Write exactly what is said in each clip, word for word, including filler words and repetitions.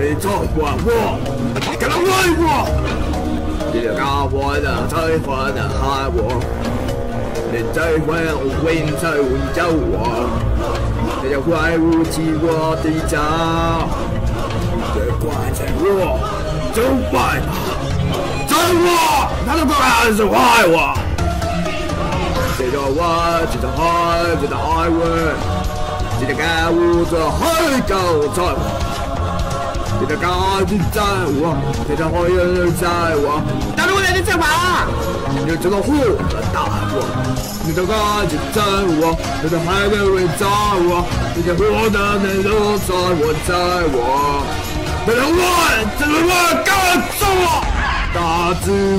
你错怪我，你敢来问我？你搞我的，最坏的害我，你最会为你最温柔我，你要怪不起我的家，别怪罪我，就怪吧，罪我，他的怪是坏我，这个我，这个爱，这个爱我，这个该我这还搞错。你的高举在我，你的火焰在我，大陆人你在哪？你这个火大我，你的高举在我，你的海边在我，你的火的内陆在我在我，你的我，这个我告诉我，大字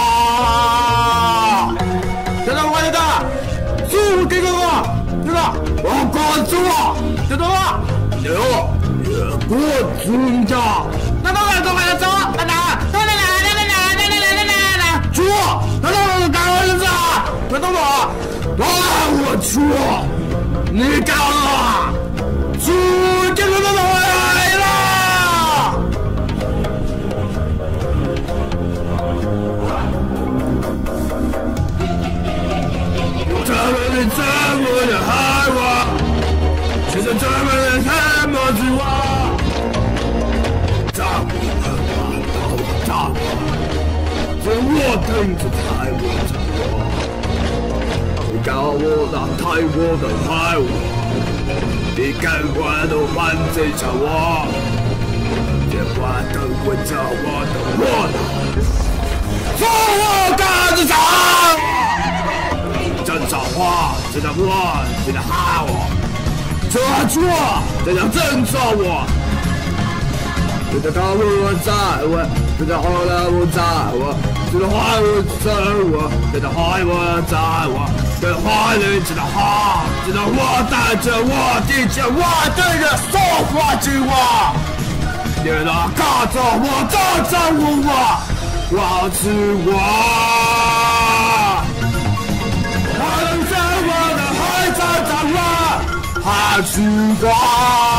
花，这个我的大，输给我，这个我告诉我，这个我，牛。我尊重，那当然都来走，来来来来来来来来来来来来，出，那当然干我儿子，那等我，啊我出，你干了，出，给我们来了，这么的这么的害我，现在这么的这么的我。是我等着害我着我，你搞我让太我的害我，你赶快都犯罪着我，别管都问着我的我了，说我干着啥？真找我，真的我，真的害我，这错，这叫真找我。你的高我在我，你的好了我在我，你的坏我在我，你的坏我在我，你的坏人知道好，知道我带着我的着我对着说话之我，你的告诉我照着我，我是我，还在我的还在着我，还是我。